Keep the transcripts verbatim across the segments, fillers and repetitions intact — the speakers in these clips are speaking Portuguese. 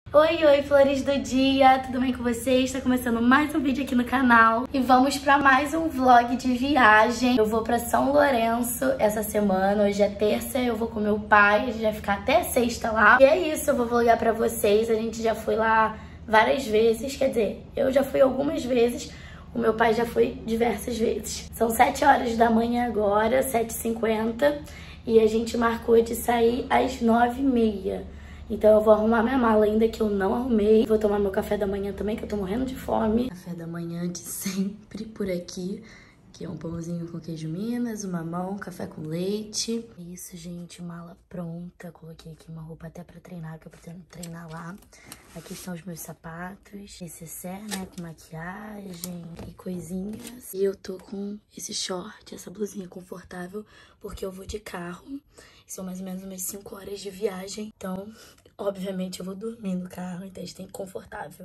Oi, oi, flores do dia, tudo bem com vocês? Está começando mais um vídeo aqui no canal e vamos para mais um vlog de viagem. Eu vou para São Lourenço essa semana, hoje é terça, eu vou com meu pai, a gente vai ficar até sexta lá. E é isso, eu vou vlogar para vocês, a gente já foi lá várias vezes, quer dizer, eu já fui algumas vezes, o meu pai já foi diversas vezes. São sete horas da manhã agora, sete e cinquenta, e a gente marcou de sair às nove e meia. Então eu vou arrumar minha mala ainda, que eu não arrumei. Vou tomar meu café da manhã também, que eu tô morrendo de fome. Café da manhã de sempre por aqui, que é um pãozinho com queijo Minas, um mamão, café com leite. É isso, gente, mala pronta. Coloquei aqui uma roupa até pra treinar, que eu pretendo treinar lá. Aqui estão os meus sapatos, necessaire, né, com maquiagem e coisinhas. E eu tô com esse short, essa blusinha confortável, porque eu vou de carro. São mais ou menos umas cinco horas de viagem, então, obviamente, eu vou dormir no carro, então a gente tem que ir confortável.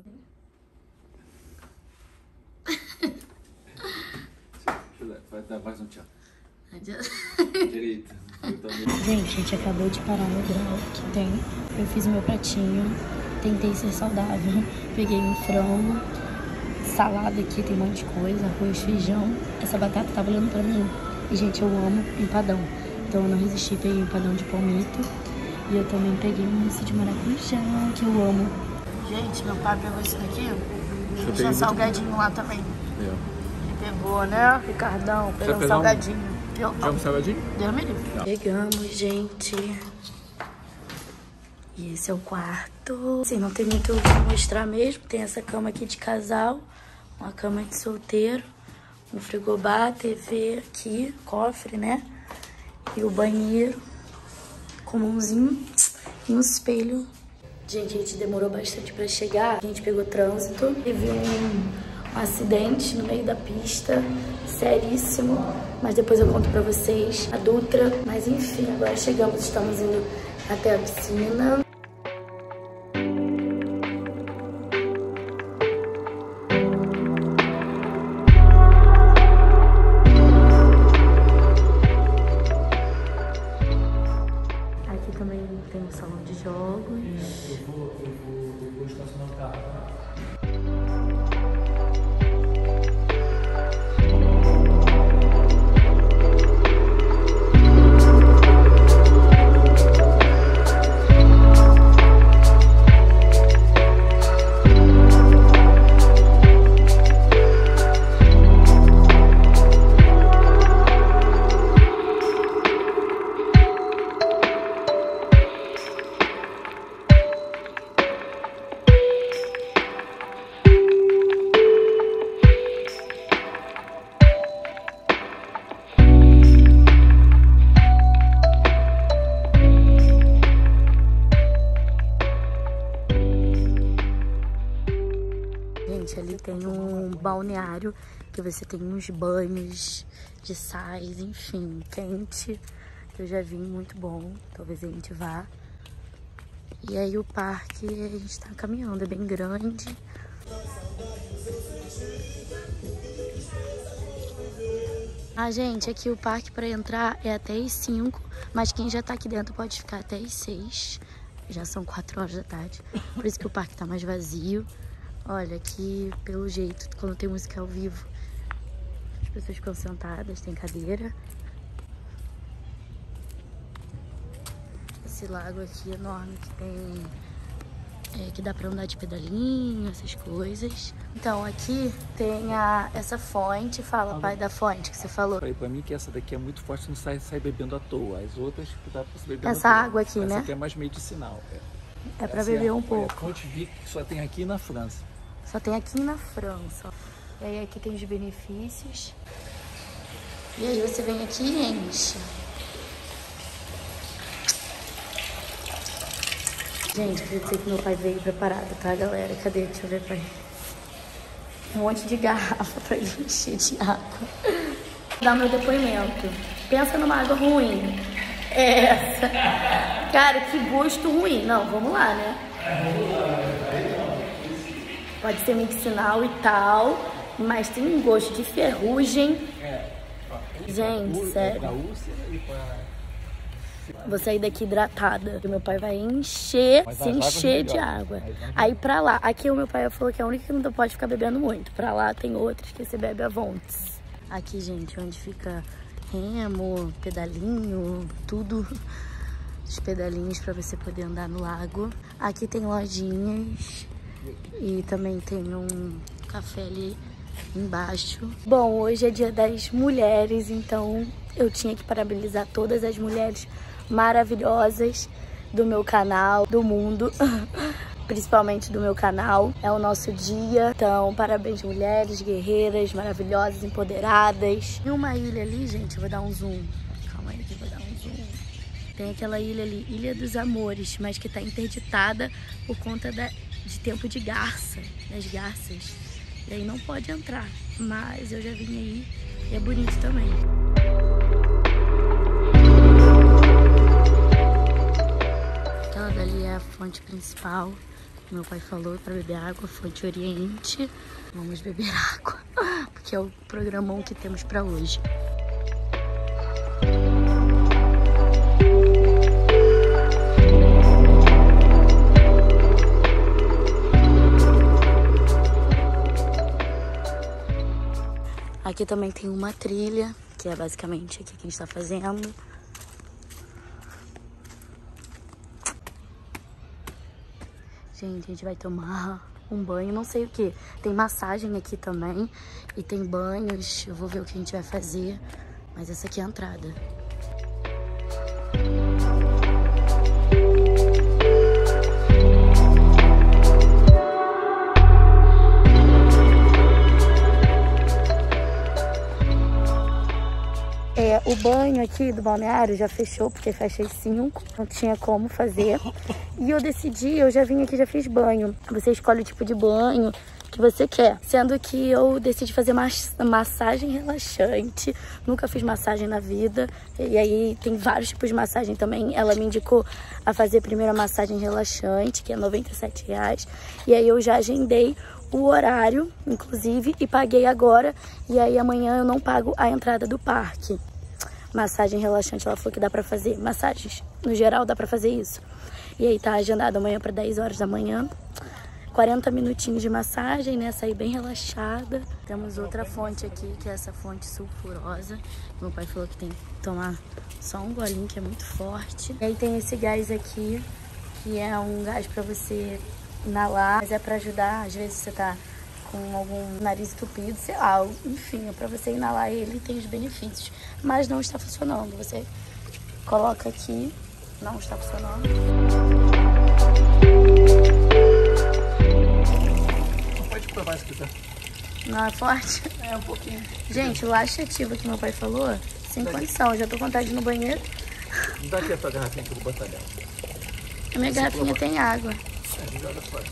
Vai dar mais um tchau. Adianta. Direita. Gente, a gente acabou de parar no grau que tem. Eu fiz o meu pratinho, tentei ser saudável. Peguei um frango, salada aqui, tem um monte de coisa, arroz, feijão. Essa batata tava olhando pra mim. E, gente, eu amo empadão. Então eu não resisti, peguei um empadão de palmito. E eu também peguei um mousse de maracujá, que eu amo. Gente, meu pai pegou isso daqui. E tinha salgadinho muito... lá também. É. Ele pegou, né, Ricardão? Pegou um salgadinho. Um... Eu Quer um salgadinho? Deus me livre. Chegamos, gente. E esse é o quarto. Assim, não tem muito o que mostrar mesmo. Tem essa cama aqui de casal. Uma cama de solteiro. Um frigobar, T V aqui, cofre, né? E o banheiro comumzinho e um espelho. Gente, a gente demorou bastante pra chegar. A gente pegou trânsito. Teve um, um acidente no meio da pista, seríssimo. Mas depois eu conto pra vocês. A Dutra. Mas enfim, agora chegamos. Estamos indo até a piscina. Tem um salão de jogos. Eu vou, eu vou, eu vou estacionar o carro. Gente, ali tem um balneário que você tem uns banhos de sais, enfim, quente. Eu já vi, muito bom. Talvez a gente vá. E aí o parque, a gente tá caminhando, é bem grande. Ah, gente, aqui o parque para entrar é até às cinco, mas quem já tá aqui dentro pode ficar até às seis. Já são quatro horas da tarde, por isso que o parque tá mais vazio. Olha, aqui, pelo jeito, quando tem música ao vivo, as pessoas ficam sentadas, tem cadeira. Esse lago aqui enorme que tem... É, que dá pra andar de pedalinho, essas coisas. Então, aqui tem a, essa fonte. Fala, pai, da fonte que você falou. Falei pra mim que essa daqui é muito forte, não sai, sai bebendo à toa. As outras que dá pra se beber Essa água aqui, essa né? Essa aqui é mais medicinal. É, é pra essa beber é a, um pouco. É a fonte Vic que só tem aqui na França. Só tem aqui na França. E aí aqui tem os benefícios. E aí você vem aqui e enche. Gente, queria dizer que meu pai veio preparado, tá, galera? Cadê? Deixa eu ver, pai. Um monte de garrafa pra ele encher de água. Vou dar meu depoimento. Pensa numa água ruim. É essa. Cara, que gosto ruim. Não, vamos lá, né? Pode ser medicinal e tal, mas tem um gosto de ferrugem. Gente, sério. Vou sair daqui hidratada, porque meu pai vai encher, Mas se as águas encher de melhor. água. As águas Aí pra lá, aqui o meu pai falou que é a única que não pode ficar bebendo muito. Pra lá tem outras que você bebe à vontade. Aqui, gente, onde fica remo, pedalinho, tudo. Os pedalinhos pra você poder andar no lago. Aqui tem lojinhas e também tem um café ali embaixo. Bom, hoje é dia das mulheres, então eu tinha que parabenizar todas as mulheres maravilhosas do meu canal, do mundo, principalmente do meu canal. É o nosso dia, então parabéns mulheres, guerreiras, maravilhosas, empoderadas. Tem uma ilha ali, gente, eu vou dar um zoom. Calma aí que eu vou dar um zoom. Tem aquela ilha ali, Ilha dos Amores, mas que tá interditada por conta da, de tempo de garça, das garças. E aí não pode entrar, mas eu já vim aí e é bonito também. Aquela dali é a fonte principal, meu pai falou para beber água, fonte Oriente. Vamos beber água, porque é o programão que temos para hoje. Aqui também tem uma trilha, que é basicamente aqui que a gente está fazendo. Gente, a gente vai tomar um banho, não sei o que. Tem massagem aqui também e tem banhos. Eu vou ver o que a gente vai fazer, mas essa aqui é a entrada. É, o banho aqui do balneário já fechou, porque fecha às cinco, não tinha como fazer. E eu decidi, eu já vim aqui, já fiz banho. Você escolhe o tipo de banho que você quer. Sendo que eu decidi fazer massagem relaxante. Nunca fiz massagem na vida. E aí tem vários tipos de massagem também. Ela me indicou a fazer primeiro a massagem relaxante, que é noventa e sete reais. E aí eu já agendei o horário, inclusive, e paguei agora. E aí amanhã eu não pago a entrada do parque. Massagem relaxante, ela falou que dá pra fazer. Massagens, no geral, dá pra fazer isso. E aí tá agendado amanhã pra dez horas da manhã. quarenta minutinhos de massagem, né? Sair bem relaxada. Temos outra fonte aqui, que é essa fonte sulfurosa. Meu pai falou que tem que tomar só um golinho, que é muito forte. E aí tem esse gás aqui, que é um gás pra você inalar, mas é pra ajudar, às vezes você tá com algum nariz entupido, sei lá, enfim, é pra você inalar ele, tem os benefícios, mas não está funcionando. Você coloca aqui, não está funcionando. Pode provar isso aqui, tá? Não é forte? É, um pouquinho. Gente, o laxativo que meu pai falou, sem condição, eu já tô com vontade de ir no banheiro. Dá aqui a tua garrafinha que eu vou botar dela. A minha garrafinha tem água. É, joga fora.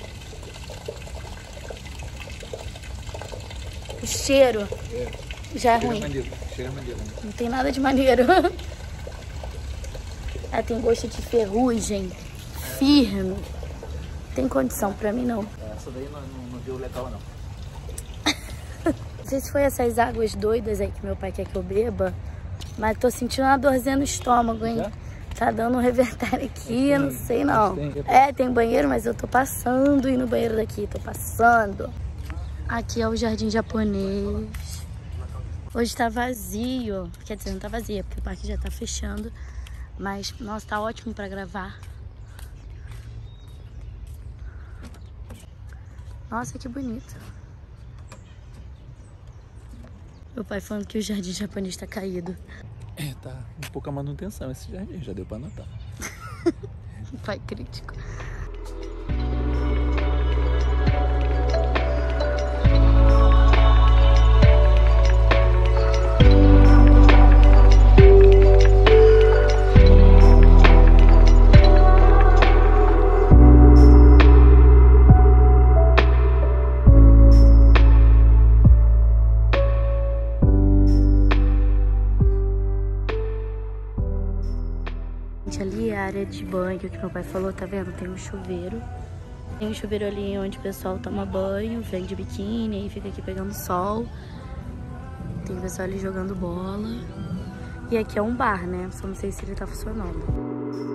O cheiro É. já é Cheira ruim. maneiro, cheira maneiro. Né? Não tem nada de maneiro. Ela tem gosto de ferrugem, firme. Tem condição, pra mim não. Essa daí não, não, não deu legal, não. Não sei se foi essas águas doidas aí que meu pai quer que eu beba, mas tô sentindo uma dorzinha no estômago, hein? Já? Tá dando um reverter aqui, eu não sei não. É, tem banheiro, mas eu tô passando e no banheiro daqui, tô passando. Aqui é o jardim japonês. Hoje tá vazio, quer dizer, não tá vazio, porque o parque já tá fechando. Mas, nossa, tá ótimo pra gravar. Nossa, que bonito. Meu pai falando que o jardim japonês tá caído. É, tá um pouco a manutenção esse jardim, já deu pra notar. Pai crítico. Ali é a área de banho que meu pai falou, tá vendo? Tem um chuveiro. Tem um chuveiro ali onde o pessoal toma banho, vem de biquíni e fica aqui pegando sol. Tem o pessoal ali jogando bola. E aqui é um bar, né? Só não sei se ele tá funcionando.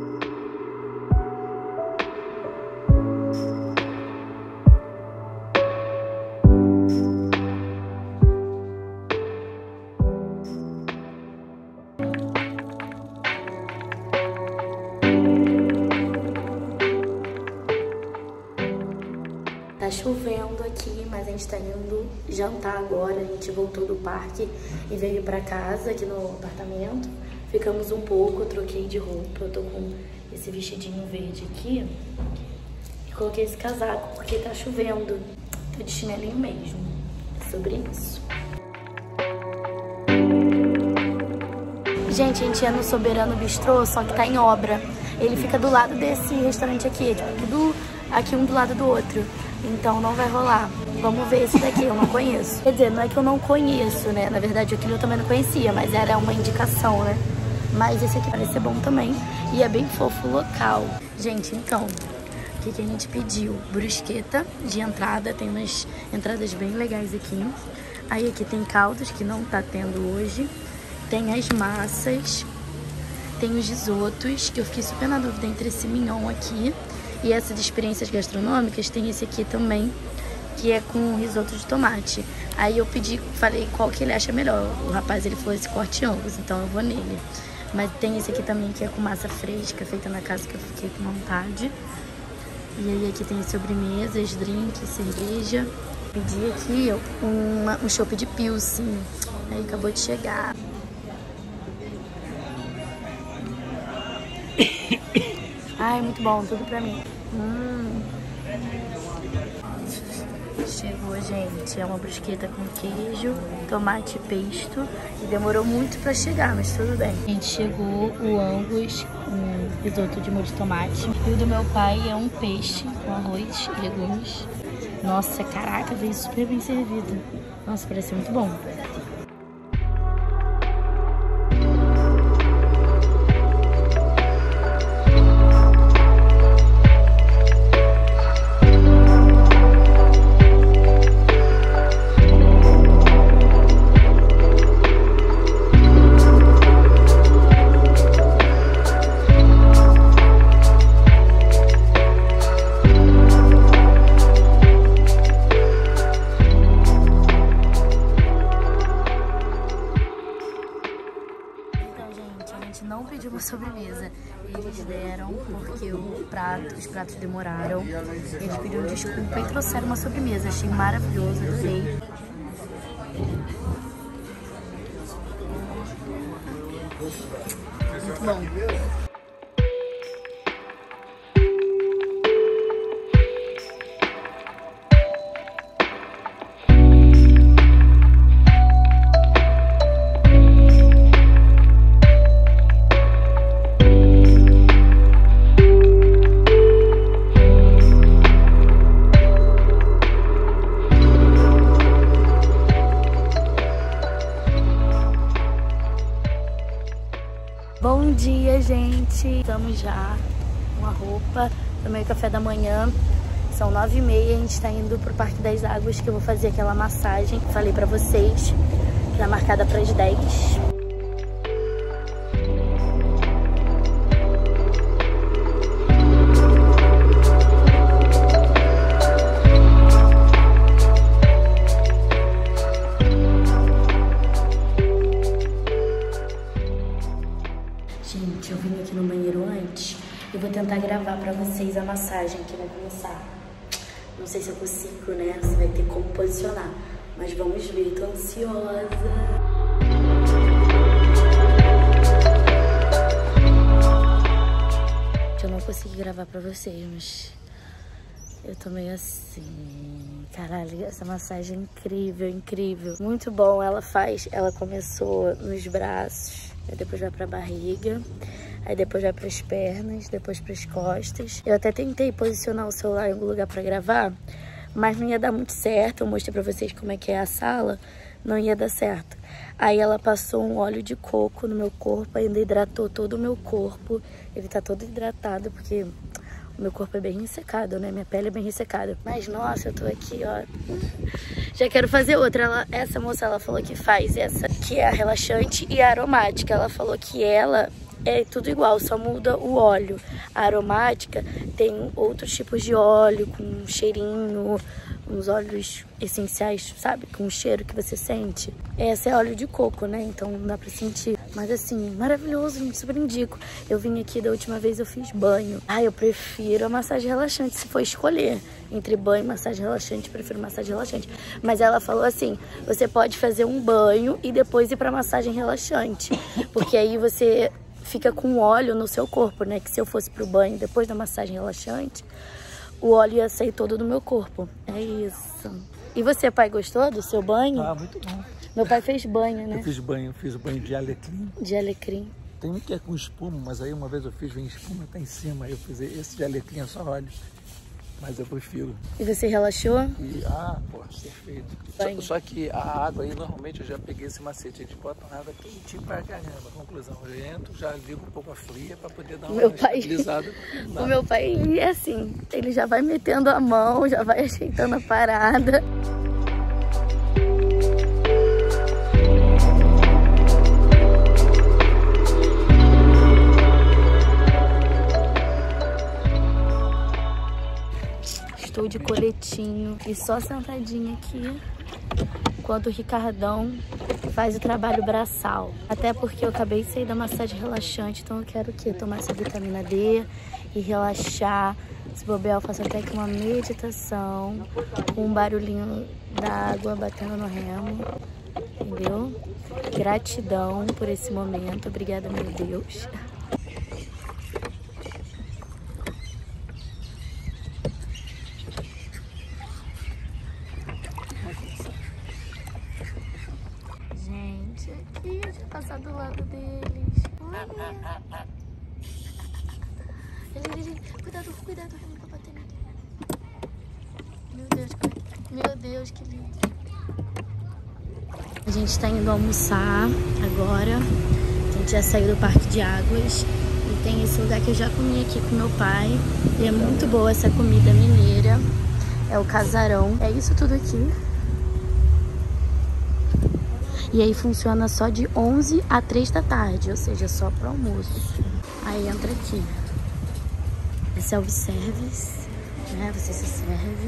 Tá chovendo aqui, mas a gente tá indo jantar agora. A gente voltou do parque e veio pra casa, aqui no apartamento. Ficamos um pouco, eu troquei de roupa. Eu tô com esse vestidinho verde aqui. E coloquei esse casaco porque tá chovendo. Tô de chinelinho mesmo. É sobre isso. Gente, a gente ia no Soberano Bistrô, só que tá em obra. Ele fica do lado desse restaurante aqui, tipo, tudo aqui um do lado do outro. Então não vai rolar. Vamos ver esse daqui, eu não conheço. Quer dizer, não é que eu não conheço, né? Na verdade, aquele eu também não conhecia, mas era uma indicação, né? Mas esse aqui parece ser bom também. E é bem fofo o local. Gente, então, o que, que a gente pediu? Brusqueta de entrada, tem umas entradas bem legais aqui. Aí aqui tem caldos, que não tá tendo hoje. Tem as massas. Tem os risotos, que eu fiquei super na dúvida entre esse mignon aqui. E essas experiências gastronômicas tem esse aqui também, que é com risoto de tomate. Aí eu pedi, falei qual que ele acha melhor. O rapaz, ele falou esse corte ambos, então eu vou nele. Mas tem esse aqui também, que é com massa fresca, feita na casa, que eu fiquei com vontade. E aí aqui tem sobremesas, drinks, cerveja. Pedi aqui uma, um chopp de pilsen. Aí acabou de chegar. Ai, muito bom, tudo pra mim. Hum. Chegou, gente. É uma brusqueta com queijo, tomate e pesto. E demorou muito pra chegar, mas tudo bem. Gente, chegou o angus, um risoto de molho de tomate. E o do meu pai é um peixe com arroz e legumes. Nossa, caraca, veio super bem servido. Nossa, parece muito bom. Não pediu uma sobremesa, eles deram porque o prato, os pratos demoraram. Eles pediram desculpa e trouxeram uma sobremesa. Achei maravilhoso, adorei. Muito bom. Bom dia, gente! Estamos já com a roupa, tomei o café da manhã, são nove e meia, a gente tá indo pro Parque das Águas, que eu vou fazer aquela massagem que falei pra vocês, que tá marcada para as dez. Gente, eu vim aqui no banheiro antes e vou tentar gravar pra vocês a massagem que vai começar. Não sei se eu consigo, né? Você vai ter como posicionar. Mas vamos ver, tô ansiosa. Eu não consegui gravar pra vocês, mas eu tô meio assim. Caralho, essa massagem é incrível, incrível. Muito bom, ela faz, ela começou nos braços, aí depois vai pra barriga, aí depois vai pras pernas, depois pras costas. Eu até tentei posicionar o celular em algum lugar pra gravar, mas não ia dar muito certo. Eu mostrei pra vocês como é que é a sala, não ia dar certo. Aí ela passou um óleo de coco no meu corpo, ainda hidratou todo o meu corpo. Ele tá todo hidratado porque Meu corpo é bem ressecado, né? Minha pele é bem ressecada. Mas, nossa, eu tô aqui, ó. Já quero fazer outra. Ela, essa moça, ela falou que faz essa, que é a relaxante e a aromática. Ela falou que ela é tudo igual, só muda o óleo. A aromática tem outros tipos de óleo, com cheirinho, uns óleos essenciais, sabe? Com o cheiro que você sente. Essa é óleo de coco, né? Então não dá pra sentir. Mas assim, maravilhoso, me super indico. Eu vim aqui da última vez, eu fiz banho. Ah, eu prefiro a massagem relaxante, se for escolher. Entre banho e massagem relaxante, prefiro massagem relaxante. Mas ela falou assim, você pode fazer um banho e depois ir pra massagem relaxante. Porque aí você fica com óleo no seu corpo, né? Que se eu fosse pro banho depois da massagem relaxante, o óleo ia sair todo do meu corpo. É isso. E você, pai, gostou do seu banho? Ah, muito bom. Meu pai fez banho, né? Eu fiz banho, fiz banho de alecrim. De alecrim. Tem um que é com espuma, mas aí uma vez eu fiz, vem espuma, tá em cima. Aí eu fiz esse de alecrim, é só óleo. Mas eu prefiro. E você relaxou? E, ah, pô, perfeito. Só, só que a água aí, normalmente, eu já peguei esse macete. A gente bota uma água quentinha pra caramba. Conclusão, eu entro, já ligo um pouco a fria pra poder dar uma meu pai... estabilizada. O meu pai, ele é assim, ele já vai metendo a mão, já vai ajeitando a parada. Estou de coletinho e só sentadinha aqui, enquanto o Ricardão faz o trabalho braçal. Até porque eu acabei de sair da massagem relaxante, então eu quero o quê? Tomar essa vitamina D e relaxar. Se bobear, eu faço até aqui uma meditação, com um barulhinho da água batendo no remo, entendeu? Gratidão por esse momento, obrigada, meu Deus. Gente, aqui, deixa eu passar do lado deles. Olha. Ele, ele, cuidado, cuidado, eu não vou bater nele. Meu Deus, meu Deus, que lindo. A gente tá indo almoçar agora. A gente já saiu do parque de águas. E tem esse lugar que eu já comi aqui com meu pai. E é muito boa essa comida mineira. É o casarão. É isso tudo aqui. E aí funciona só de onze a três da tarde, ou seja, só para almoço. Aí entra aqui. É self-service, né? Você se serve.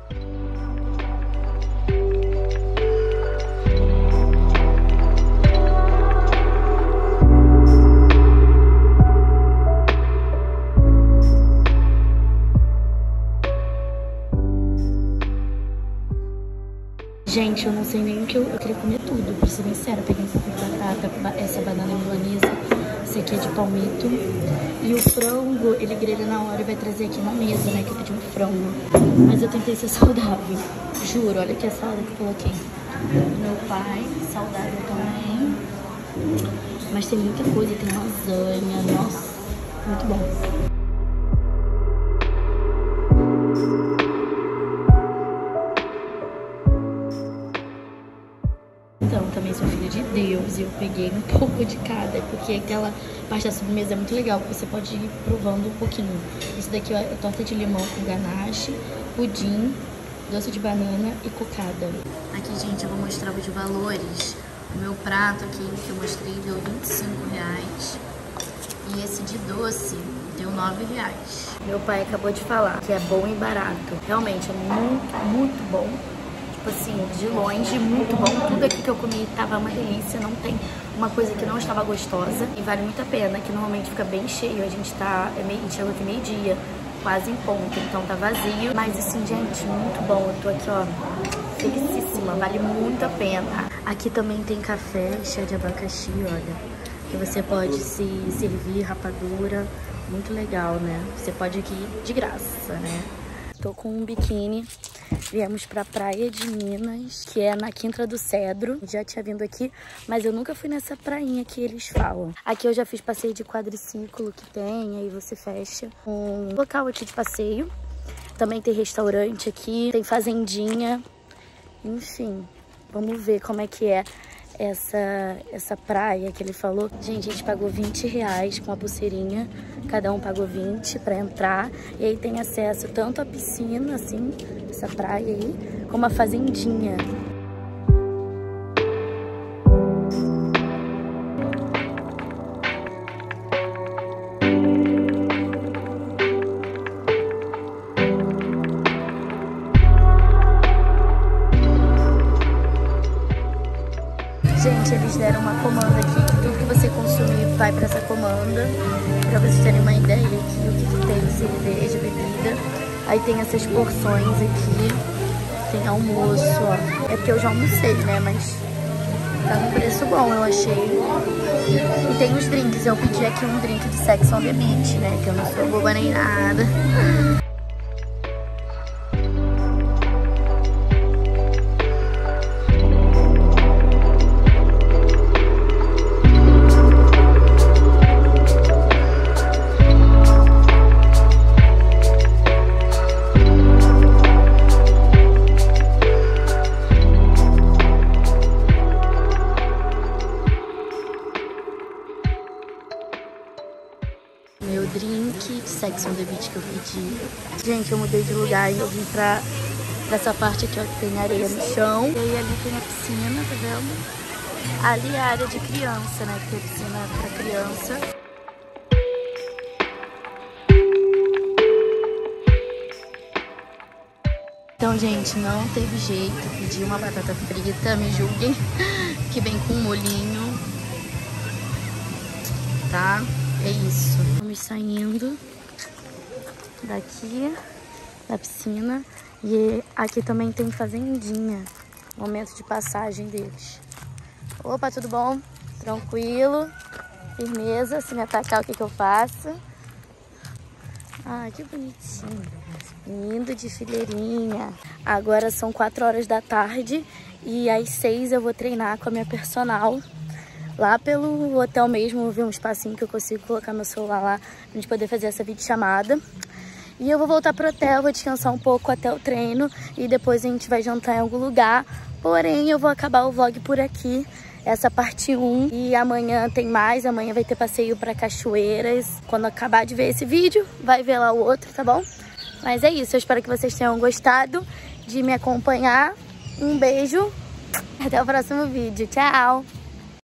Gente, eu não sei nem o que eu, eu queria comer tudo, pra ser bem sincera. Eu peguei essa de batata, essa banana milanesa, esse aqui é de palmito. E o frango, ele grelha na hora e vai trazer aqui na mesa, né? Que eu pedi um frango. Mas eu tentei ser saudável, juro. Olha aqui a salada que eu coloquei. Meu pai, saudável também. Mas tem muita coisa, tem lasanha, nossa, muito bom. Então, também sou filha de Deus e eu peguei um pouco de cada, porque aquela parte da sobremesa é muito legal, porque você pode ir provando um pouquinho. Isso daqui é torta de limão com ganache, pudim, doce de banana e cocada. Aqui, gente, eu vou mostrar os valores. O meu prato aqui que eu mostrei deu vinte e cinco reais e esse de doce deu nove reais. Meu pai acabou de falar que é bom e barato. Realmente é muito, muito bom. Tipo assim, de longe, muito bom. Tudo aqui que eu comi tava uma delícia, não tem uma coisa que não estava gostosa. E vale muito a pena, que normalmente fica bem cheio. A gente tá, é meio, a gente chegou aqui meio-dia, quase em ponto, então tá vazio. Mas assim, gente, muito bom. Eu tô aqui, ó, felicíssima, vale muito a pena. Aqui também tem café, chá de abacaxi, olha, que você pode se servir, rapadura, muito legal, né? Você pode ir de graça, né? Tô com um biquíni. Viemos pra Praia de Minas, que é na Quinta do Cedro. Já tinha vindo aqui, mas eu nunca fui nessa prainha que eles falam. Aqui eu já fiz passeio de quadriciclo que tem, aí você fecha um local aqui de passeio. Também tem restaurante aqui, tem fazendinha. Enfim, vamos ver como é que é essa, essa praia que ele falou. Gente, a gente pagou vinte reais com a pulseirinha. Cada um pagou vinte pra entrar. E aí tem acesso tanto à piscina, assim, essa praia aí, como a fazendinha. Gente, eles deram uma comanda aqui, que tudo que você consumir vai pra essa comanda, pra vocês terem uma ideia aqui, o que, que tem, cerveja, bebida. Aí tem essas porções aqui, tem almoço, ó. É porque eu já almocei, né, mas tá num preço bom, eu achei. E tem os drinks, eu pedi aqui um drink de Sex on the Beach, né, que eu não sou boba nem nada. Meu drink de Sex on the Beach que eu pedi. Gente, eu mudei de lugar e eu vim pra, pra essa parte aqui, ó, que tem areia no chão. E aí ali tem a piscina, tá vendo? Ali é a área de criança, né? Que tem piscina pra criança. Então, gente, não teve jeito. Pedi uma batata frita, me julguem, que vem com um molhinho. Tá? É isso. Vamos saindo daqui da piscina. E aqui também tem fazendinha. Momento de passagem deles. Opa, tudo bom? Tranquilo. Firmeza. Se me atacar, o que que eu faço? Ah, que bonitinho. Indo de fileirinha. Agora são quatro horas da tarde. E às seis eu vou treinar com a minha personal. Lá pelo hotel mesmo, eu vi um espacinho que eu consigo colocar meu celular lá, pra gente poder fazer essa videochamada. E eu vou voltar pro hotel, vou descansar um pouco até o treino e depois a gente vai jantar em algum lugar. Porém, eu vou acabar o vlog por aqui, essa parte um. E amanhã tem mais, amanhã vai ter passeio pra cachoeiras. Quando acabar de ver esse vídeo, vai ver lá o outro, tá bom? Mas é isso, eu espero que vocês tenham gostado de me acompanhar. Um beijo, até o próximo vídeo, tchau!